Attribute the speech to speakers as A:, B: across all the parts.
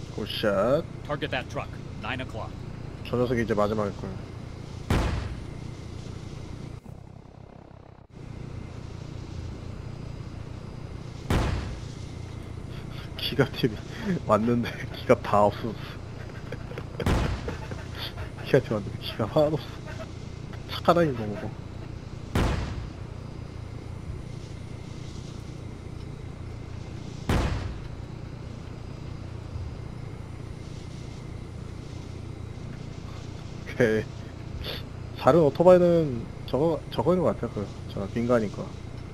A: 굿샷.
B: Target that truck. 9 o'clock.
A: 저 녀석이 이제 마지막일 거야. 기갑팀이 왔는데 기갑 다 없었어. 기갑팀 왔는데 기갑 하나도 없어. 착하다니 거 보고. 오케이. 다른 오토바이는 저거인 것 같아. 저 빈가니까.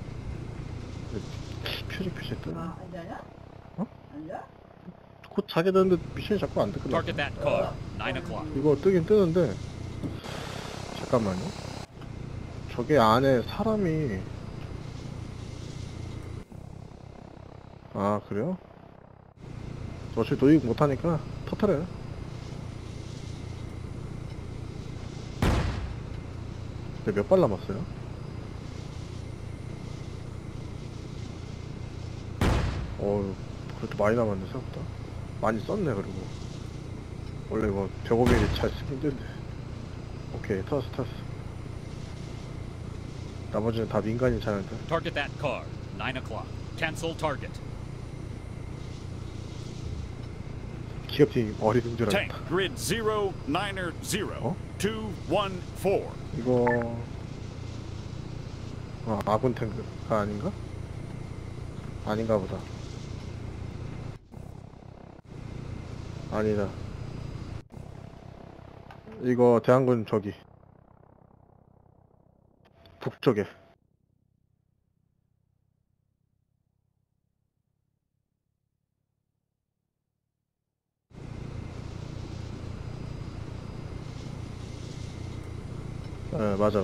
A: 표지 뜨.
C: 앉아냐?
A: 어?
C: 앉아?
A: 곧 자게 되는데 미션이 자꾸 안 뜨거든.
B: Target that car. 9 o'clock.
A: 이거 뜨긴 뜨는데 잠깐만요. 저게 안에 사람이 아 그래요? 어차피 도입 못하니까 터트려요. 근데 몇 발 남았어요? 그래도 많이 남았네 생각보다. 많이 썼네. 그리고 원래 이거 105mm 잘 쓰기 힘든데. 오케이 터졌어. 나머지는 다 민간인 차량들.
B: Target that car. 9 o'clock. Cancel target.
A: 기업팀이 머리
D: Tank
A: 승질하겠다.
D: grid 090
A: 어?
D: 214.
A: 이거 아군 탱크가 아닌가? 아닌가 보다. 아니다. 이거 대한군 저기 북쪽에. 맞아.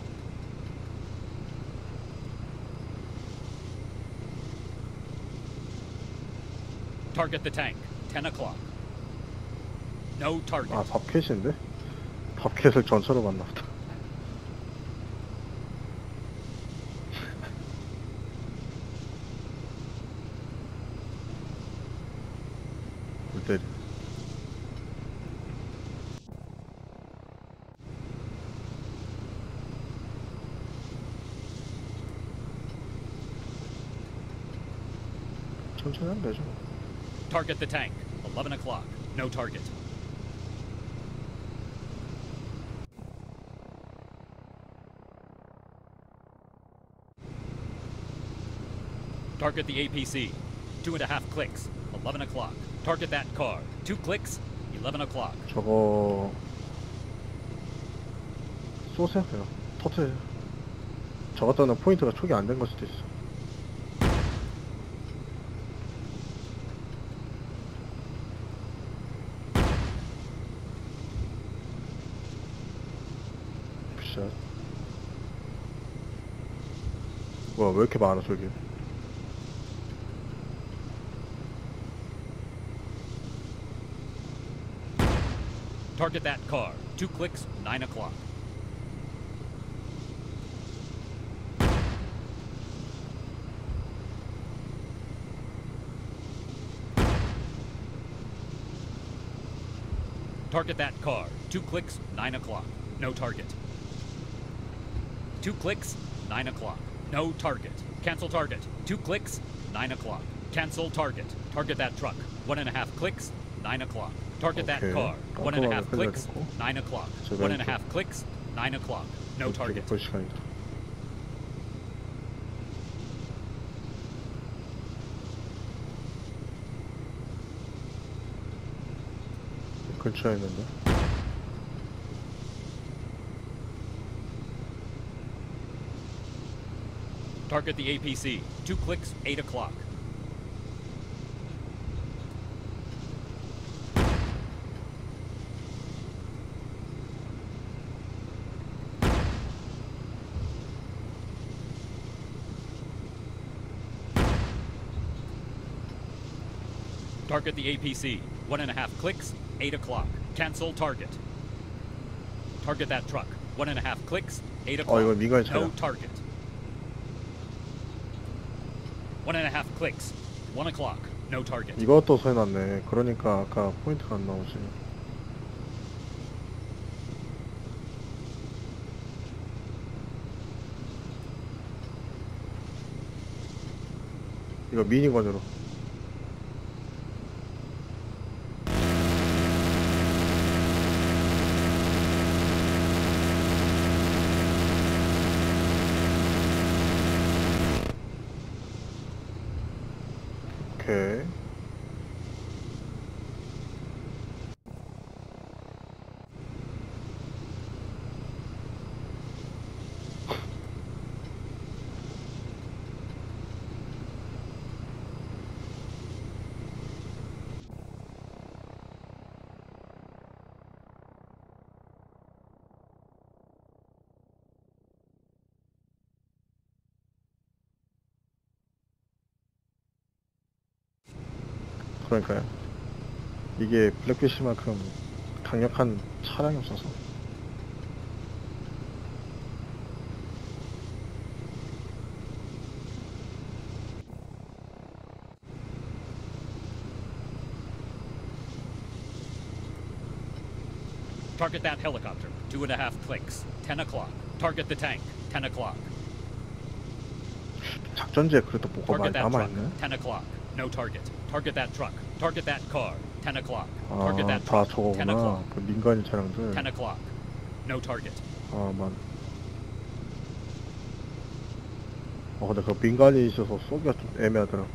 B: Target the tank. 10 o'clock. No target.
A: 아 밥캣인데? 밥캣을 전차로 만났다. 물 때리. 천천히 하면 되죠.
B: Target the tank. 11 o'clock. No target. Target the APC. 2.5 clicks. 11 o'clock. Target that car. 2 clicks. 11 o'clock.
A: 저거 쏘세요 그냥. 터트려. 저 같다는 포인트가 초기 안 된 걸 수도 있어. 굿샷. 뭐야 왜 이렇게 많아 저기.
B: Target that car. 2 clicks. 9 o'clock. Target that car. 2 clicks. 9 o'clock. No target. 2 clicks. 9 o'clock. No target. Cancel target. 2 clicks. 9 o'clock. Cancel target. Target that truck. 1.5 clicks. 9 o'clock. Target that
A: Okay.
B: car. 1.5 clicks.
A: 깔려있고.
B: 9 o'clock.
A: 저
B: 1.5 clicks. 9 o'clock. No target.
A: 볼 시간이다. 근처에 있는데.
B: Target the APC. 2 clicks. 8 o'clock. Target the APC. 1.5 clicks. 8 o'clock. Cancel target. Target that truck. 1.5 clicks. 8 o'clock.
A: 이거 민간인
B: No
A: 차량.
B: target. 1.5 clicks. 1 o'clock. No target.
A: 이것도 소해놨네. 그러니까 아까 포인트가 안 나오지. 이거 미니건으로. 오케이. 그러니까요. 이게 블랙피쉬만큼 강력한 차량이 없어서.
B: Target that helicopter. 2.5 clicks. 10 o'clock. Target the tank. 10 o'clock.
A: 작전지에 그래도 뭐가 많이
B: Target that truck.
A: 남아있네.
B: 10 o'clock. No target. Target that truck. Target that car. 10 o'clock. Target
A: 아,
B: that
A: 다
B: truck. 10
A: 저거구나.
B: o'clock.
A: 그 민간인 차량들.
B: 10 o'clock. No target.
A: 아, 근데 그 민간인이 있어서 쏘기가 좀 애매하더라.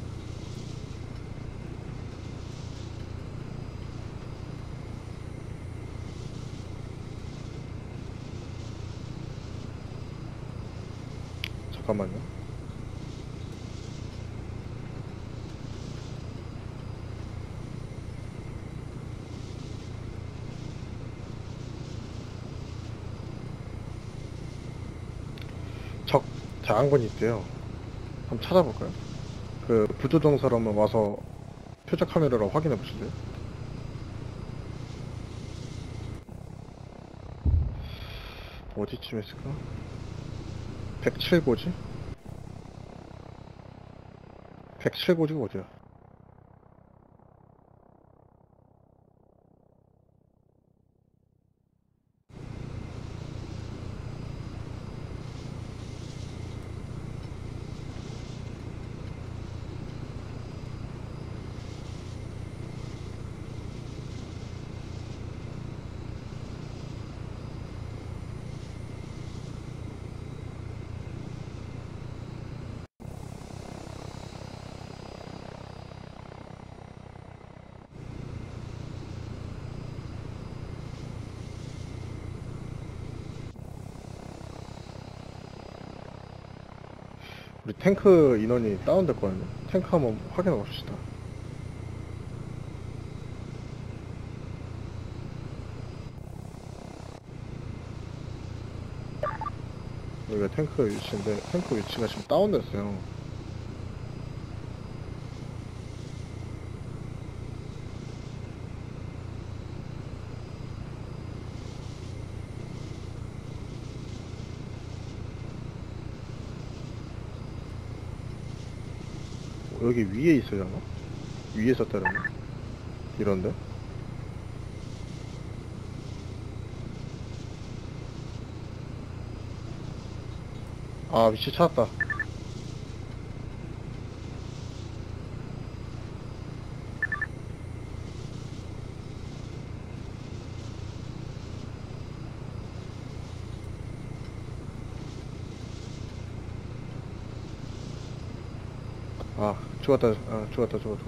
A: 잠깐만요. 적 장군이 있대요. 한번 찾아볼까요? 그 부조정 사람은 와서 표적 카메라로 확인해 보실래요? 어디쯤에 있을까? 107고지? 107고지가 어디야? 우리 탱크 인원이 다운됐거든요. 탱크 한번 확인해 봅시다. 여기가 탱크 위치인데 탱크 위치가 지금 다운됐어요. 여기 위에 있어요 아마? 위에 있었다는 이런데? 아 위치 찾았다. 아 죽었다. 아 죽었어.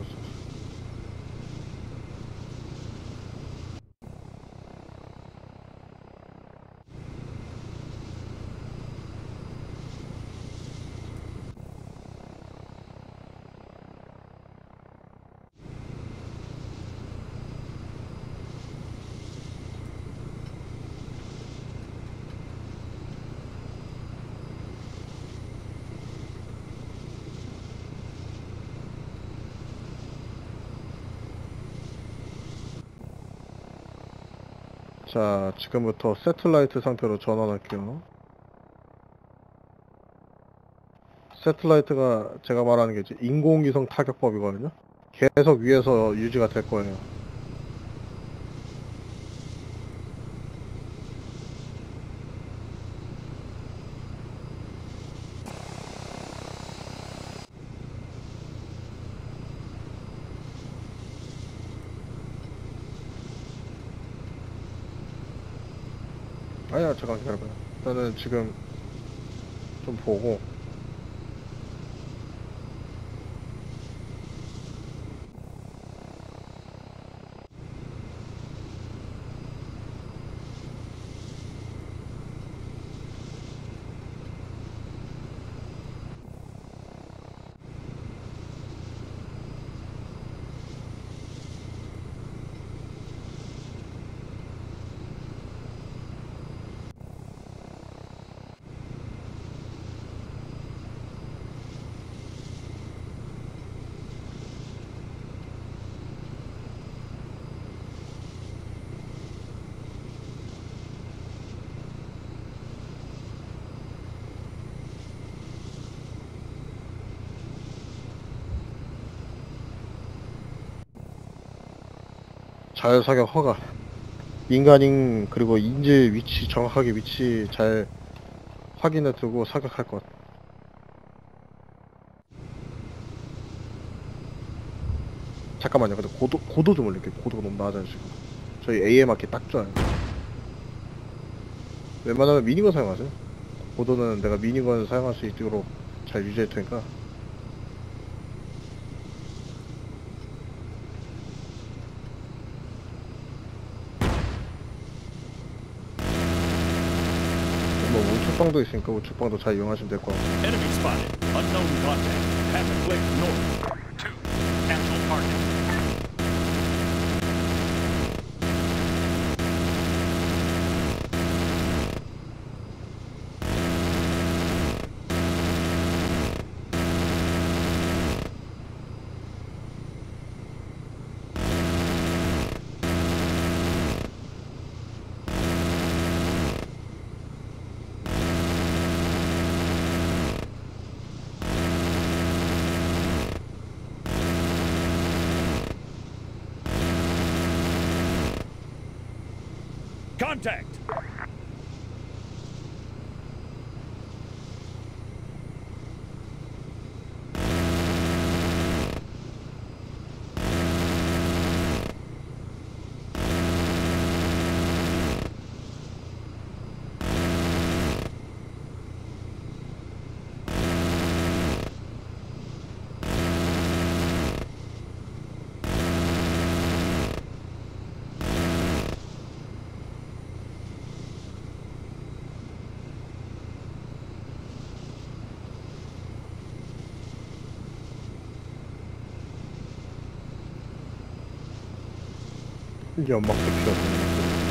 A: 자 지금부터 세틀라이트 상태로 전환할게요. 세틀라이트가 제가 말하는 게 이제 인공위성 타격법이거든요. 계속 위에서 유지가 될 거예요. 아니야, 잠깐 기다려봐요. 저는 지금 좀 보고. 자율사격 허가. 인간인 그리고 인질 위치 정확하게 위치 잘 확인해 두고 사격할 것. 잠깐만요. 근데 고도 좀 올릴게요. 고도가 너무 낮아요 지금. 저희 A에 맞게 딱 좋아요. 웬만하면 미니건 사용하세요. 고도는 내가 미니건 사용할 수 있도록 잘 유지할 테니까. 뭐 우측방도 있으니까 우측방도 잘 이용하시면 될 것 같고.
D: Enemy spotted. Unknown contact. Half a click north.
B: 2. Cancel target.
D: Contact.
A: 연막도 필요 없네.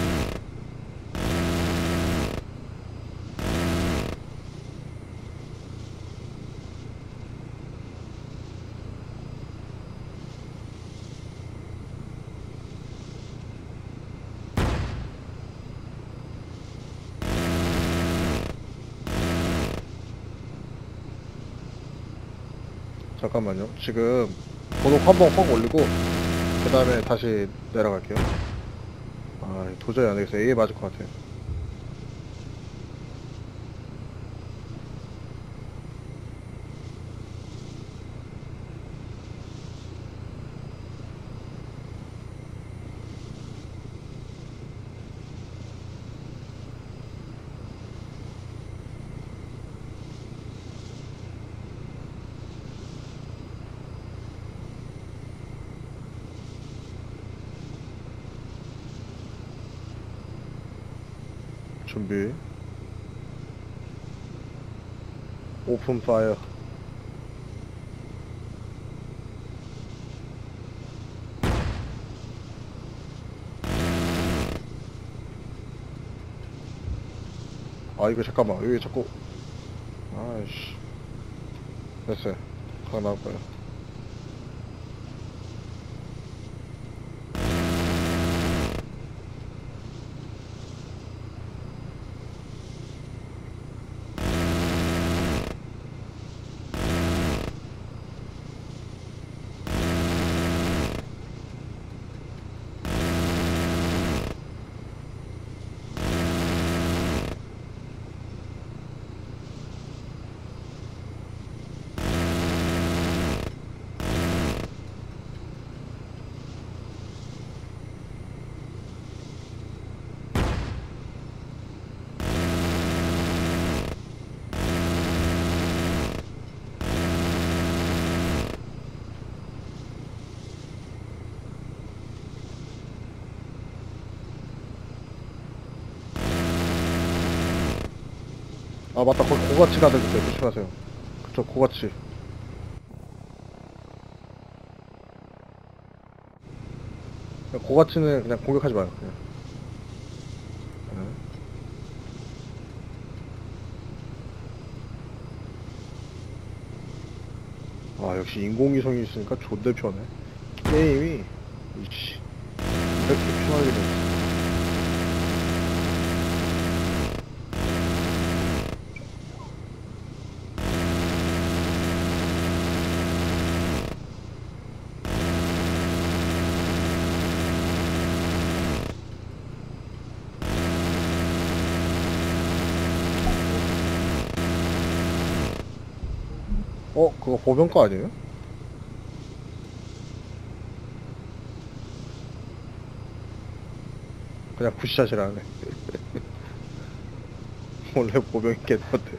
A: 잠깐만요. 지금 고독 한번 확 올리고 그 다음에 다시 내려갈게요. 아 도저히 안 되겠어요. A에 맞을 것 같아요. 준비. 오픈 파이어. 아 이거 잠깐만 여기 자꾸 아이씨 됐어요. 각 나올 거예요. 아 맞다, 거기 고가치 가들 있어요. 조심하세요. 그쪽 고가치. 고가치는 그냥 공격하지 마요. 그냥. 네. 아 역시 인공위성이 있으니까 존대 편해. 게임이 이씨 이렇게 편할 리가 없어. 그거 보병거 아니에요? 그냥 굿샷이라네. 원래 보병이 개던데.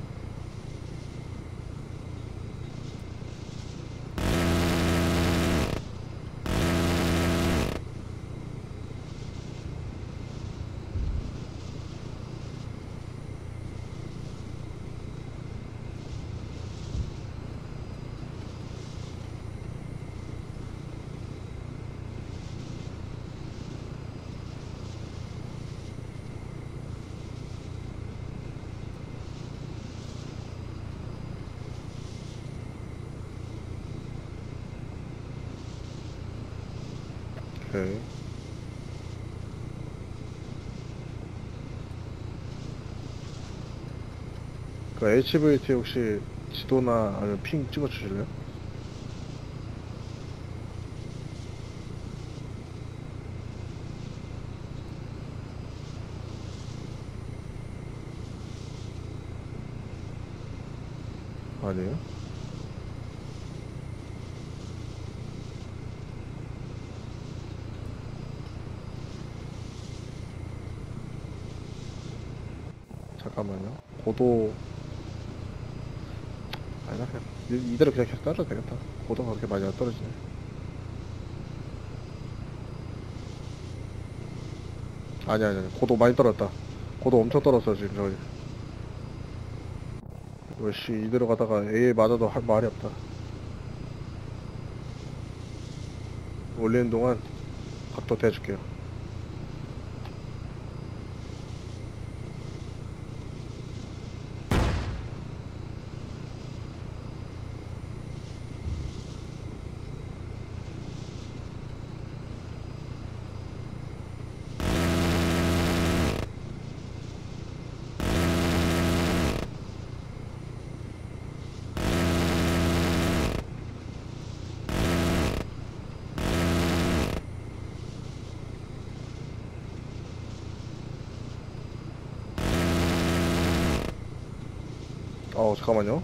A: 오케이. 그 HVT 혹시 지도나 아니면 핑 찍어주실래요? 아니에요? 잠깐만요. 고도 아니다, 그냥 이대로 그냥 계속 떨어도 되겠다. 고도가 그렇게 많이 안 떨어지네. 아니 고도 많이 떨어졌다. 고도 엄청 떨어졌어 지금 저기. 씨 이대로 가다가 A에 맞아도 할 말이 없다. 올리는 동안 각도 대줄게요. 잠깐만요.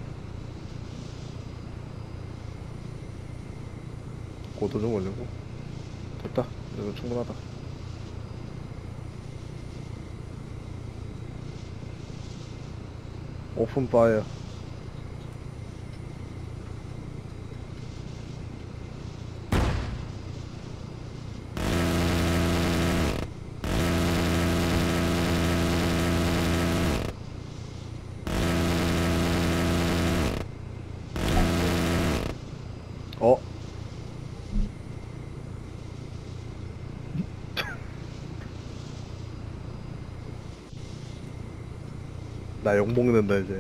A: 고도 좀 올리고. 됐다. 이거 충분하다. 오픈 파이어. 어? 나 욕먹는다 이제.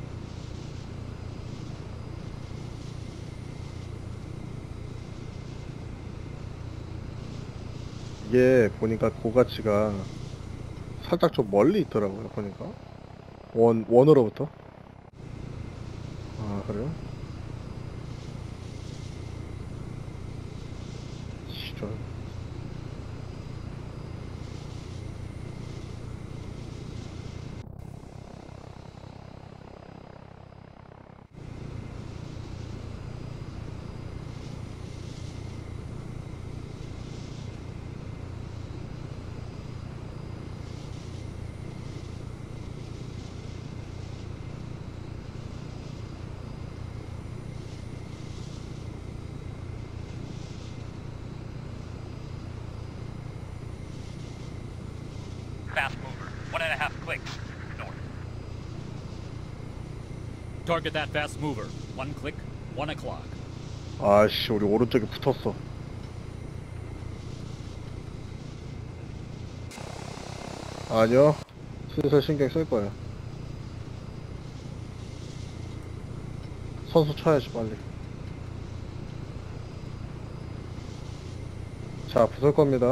A: 이게 보니까 고가치가 살짝 좀 멀리 있더라고요. 보니까 원으로부터. 아 그래요? 시전.
B: Fast mover. 1.5 clicks. North. Target that fast mover. 1 click, 1 o'clock.
A: 아씨, 우리 오른쪽에 붙었어. 아니요, 슬슬 신경 쓸 거야. 선수 쳐야지 빨리. 자, 붙을 겁니다.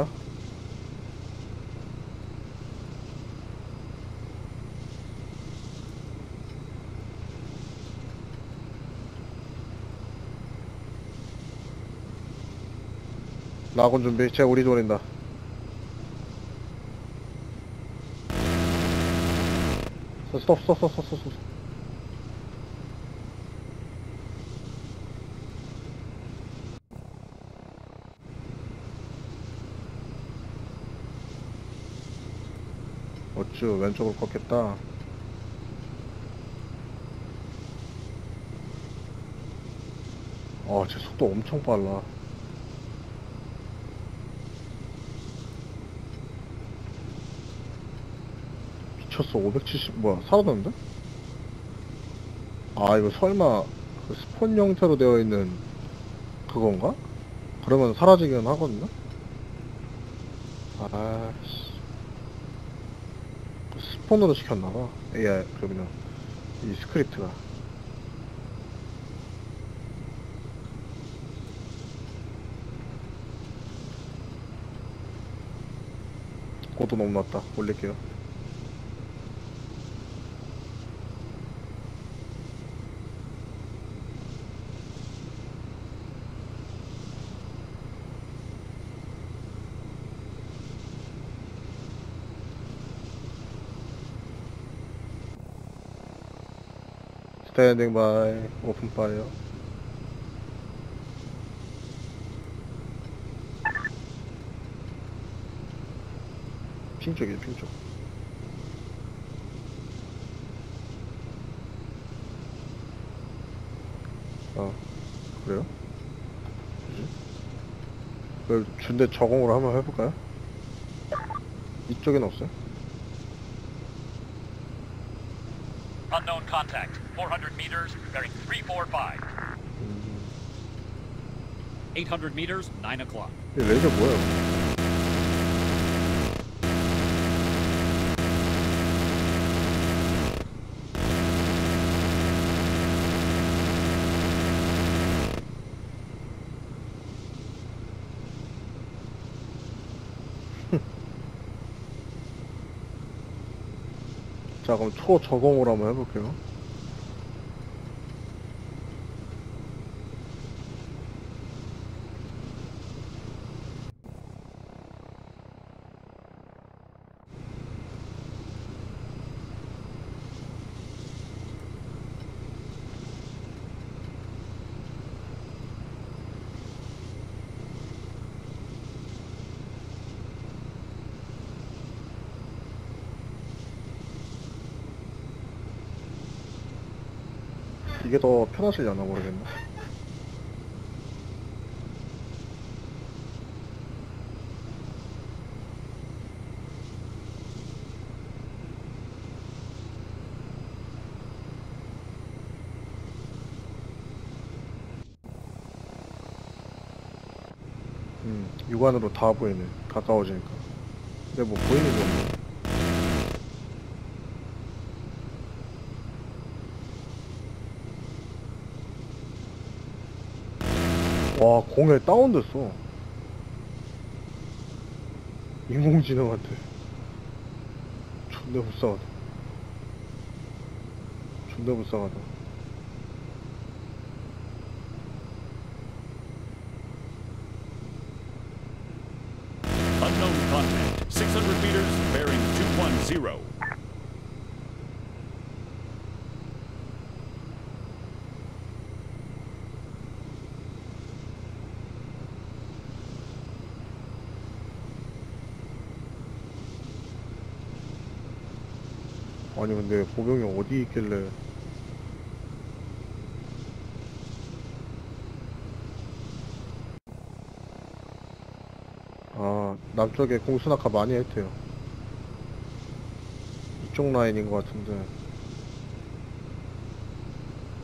A: 라군 준비. 제가 우리 돌린다. 스톱. 어쭈, 왼쪽으로 걷겠다. 쟤 속도 엄청 빨라. 미쳤어. 570 뭐야, 살아났는데? 이거 설마 그 스폰 형태로 되어 있는 그건가? 그러면 사라지긴 하거든요? 아씨, 스폰으로 시켰나봐. AI, 그러면 이 스크립트가. 고도 너무 낮다. 올릴게요. 스탠딩 바이. 오픈 파이어. 핑 쪽이에요, 핑 쪽. 그래요? 뭐지? 그걸 준대 저공으로 한번 해볼까요? 이쪽엔 없어요?
B: Unknown contact. 400 meters, bearing 345. 800 meters, 9 o'clock.
A: 이 레이저 뭐야? 자, 그럼 초저공으로 한번 해볼게요. 이게 더 편하시려나 모르겠네. 육안으로 다 보이네. 가까워지니까. 근데 뭐 보이는 게 없네. 와, 공에 다운됐어. 인공지능한테. 존나 불쌍하다. 존나 불쌍하다.
D: Unknown contact. 600 meters, bearing 210.
A: 아니 근데 보병이 어디 있길래. 남쪽에 공수낙하 많이 했대요. 이쪽 라인인 것 같은데.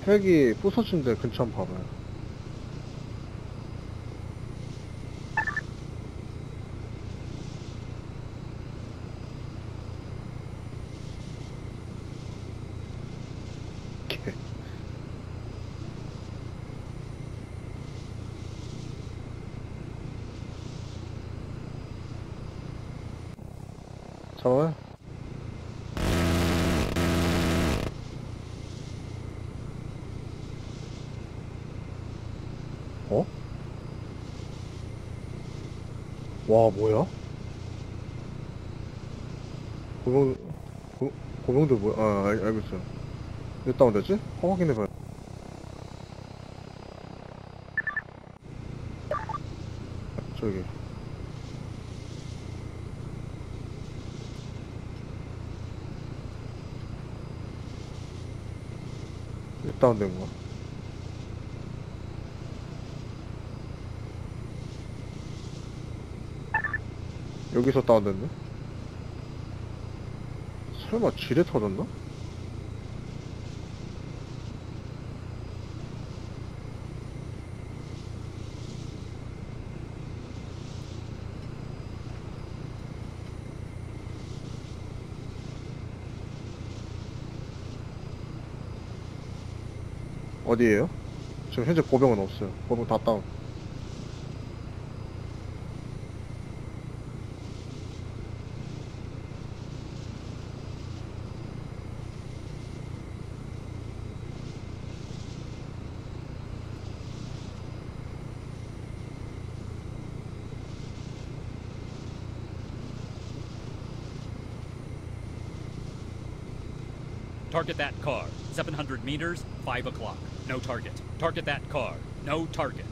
A: 헬기 부서진 데 근처 한번 봐봐요. 오케이. 잡아요. 어? 와, 뭐야? 고병, 고병들 뭐야? 아, 알겠어요. 몇 다운 됐지? 확인해봐요. 저기. 몇 다운 된 거야? 여기서 다운됐네? 설마 지뢰 터졌나? 어디에요? 지금 현재 보병은 없어요. 보병 다 다운.
B: Target that car. 700 meters, 5 o'clock. No target. Target that car. No target.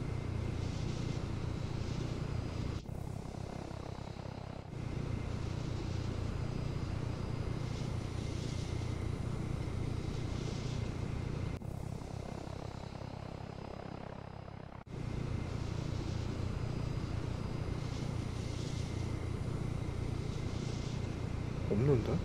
A: 없는데?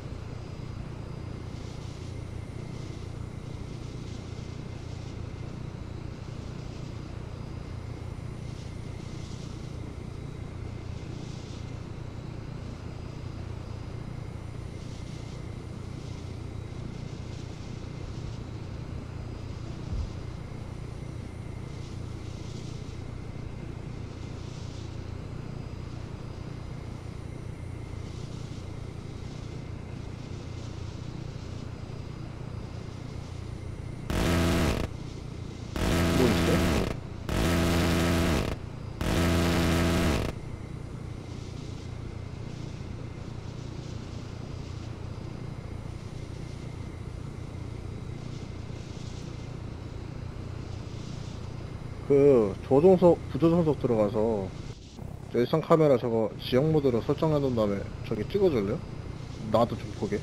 A: 뭐 있어? 그 조종석 부조종석 들어가서 일상 카메라 저거 지역 모드로 설정해 놓은 다음에 저기 찍어줄래요? 나도 좀 보게.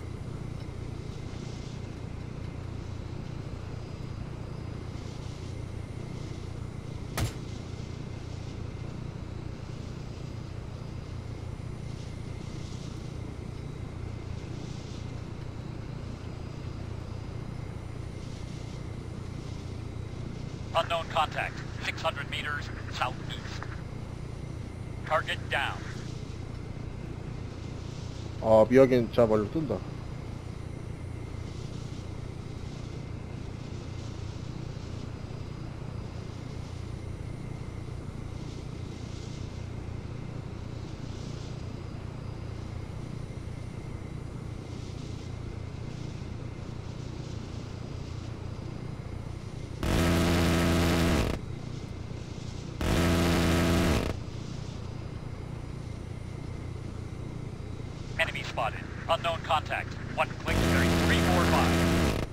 B: Unknown contact. 600 meters southeast. Target down.
A: 아, 미확인 자 말로 뜬다.
B: Enemy spotted. Unknown contact. 1 click 3345.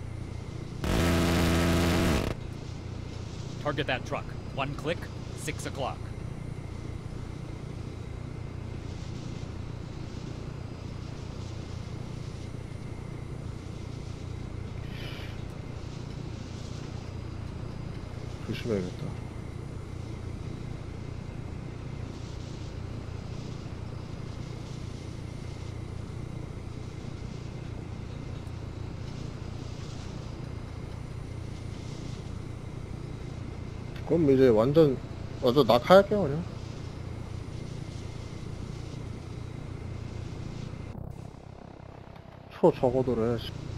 B: Target that truck. 1 click, 6 o'clock.
A: 조심해야겠다. 그럼 이제 완전 낙하할게요 그냥. 초 적어도래.